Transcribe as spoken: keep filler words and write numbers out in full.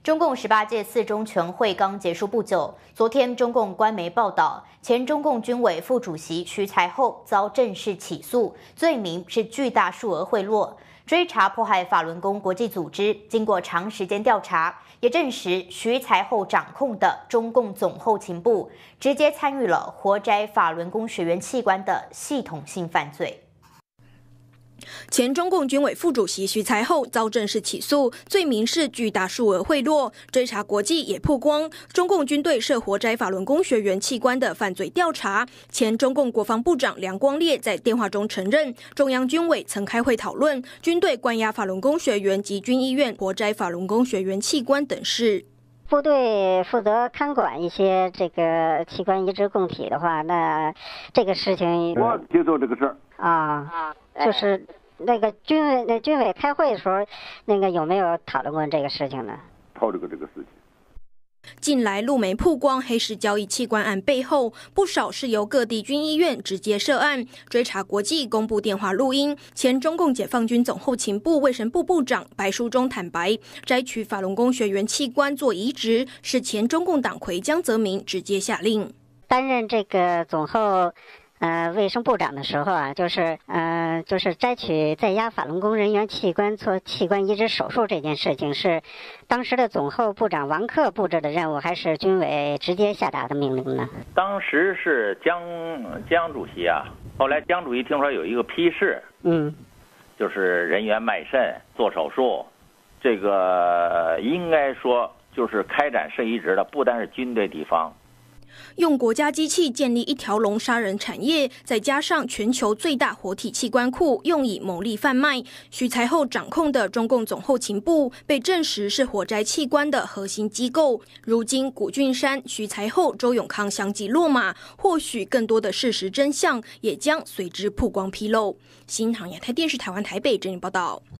中共十八届四中全会刚结束不久，昨天中共官媒报道，前中共军委副主席徐才厚遭正式起诉，罪名是巨大数额贿赂。追查迫害法轮功国际组织，经过长时间调查，也证实徐才厚掌控的中共总后勤部直接参与了活摘法轮功学员器官的系统性犯罪。 前中共军委副主席徐才厚遭正式起诉，罪名是巨大数额贿赂。追查国际也曝光中共军队涉活摘法轮功学员器官的犯罪调查。前中共国防部长梁光烈在电话中承认，中央军委曾开会讨论军队关押法轮功学员及军医院活摘法轮功学员器官等事。 部队负责看管一些这个器官移植供体的话，那这个事情我接受这个事儿啊，就是那个军委那军委开会的时候，那个有没有讨论过这个事情呢？ 讨论过这个事情。 近来陆媒曝光黑市交易器官案背后，不少是由各地军医院直接涉案。追查国际公布电话录音，前中共解放军总后勤部卫生部部长白书忠坦白，摘取法轮功学员器官做移植是前中共党魁江泽民直接下令。 担任这个总后呃，卫生部长的时候啊，就是呃，就是摘取在押法轮功人员器官做器官移植手术这件事情，是当时的总后部长王克布置的任务，还是军委直接下达的命令呢？ 当时是江江主席啊，后来江主席听说有一个批示， 嗯， 就是人员卖肾做手术，这个应该说就是开展肾移植的，不单是军队地方。 用国家机器建立一条龙杀人产业，再加上全球最大活体器官库用以牟利贩卖，徐才厚掌控的中共总后勤部被证实是活摘器官的核心机构。如今古俊山、徐才厚、周永康相继落马，或许更多的事实真相也将随之曝光披露。新唐亚太电视台湾台北整理报道。